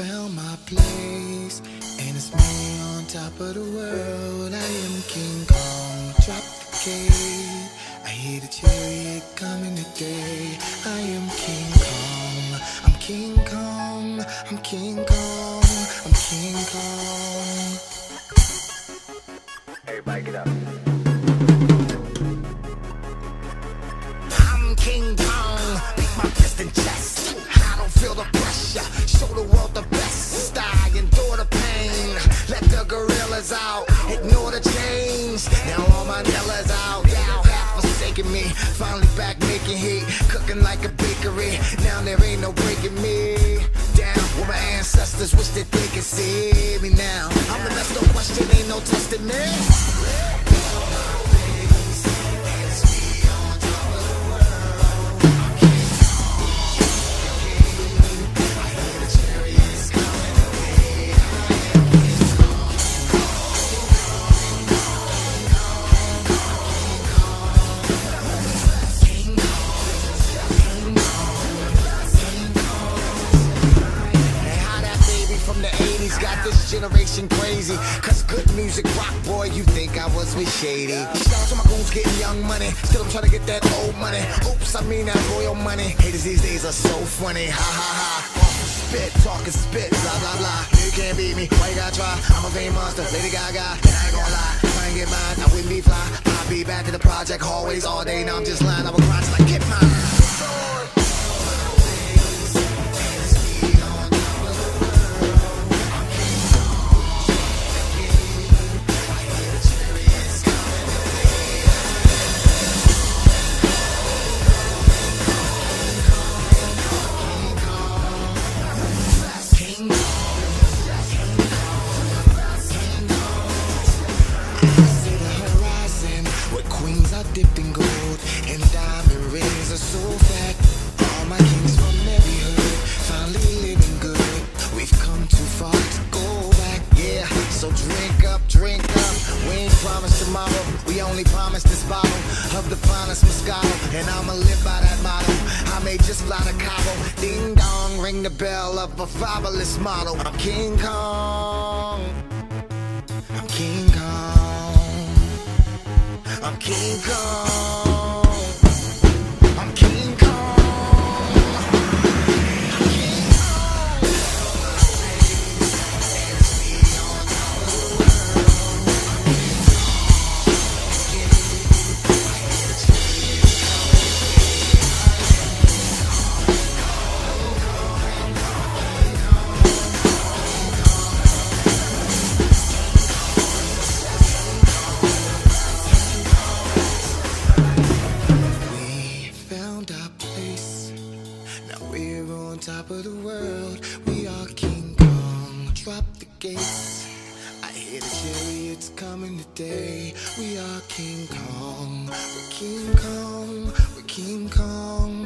found my place, and it's me on top of the world. I am King Kong, drop the gate. I hear the chariot coming today. I am King Kong, I'm King Kong, I'm King Kong, I'm King Kong. Everybody get up. I'm King Kong, beat my fist in chest. I don't feel the pressure, show the world the best. I endure the pain, let the gorillas out, ignore the change. Now all my nillas out, y'all have forsaken me. Finally back making heat, cooking like a bakery. Now there ain't no breaking me down. Where my ancestors wish that they could see me now. I'm the best, no question, ain't no testing me. Got this generation crazy, cause good music rock, boy, you think I was with shady. Shout out to my goons getting young money, still I'm trying to get that old money. Oops, I mean that royal money. Haters these days are so funny, ha ha ha. Spit, talking spit, blah blah blah. You can't beat me, why you gotta try? I'm a vain monster, Lady Gaga, and I ain't gonna lie. If I ain't get mine, I wouldn't be fly. I'll be back in the project hallways all day. Now I'm just lying, I will grind till I get mine. Dipped in gold and diamond rings are so fat. All my kings from every hood finally living good. We've come too far to go back, yeah. So drink up, drink up. We ain't promised tomorrow, we only promised this bottle of the finest Moscato, and I'ma live by that motto. I may just fly to Cabo, ding dong, ring the bell of a fabulous model. I'm King Kong, I'm King Kong, I'm King Kong, I'm King Kong, I'm King Kong. Top of the world, we are King Kong. Drop the gates, I hear the chariots coming today. We are King Kong, we're King Kong, we're King Kong.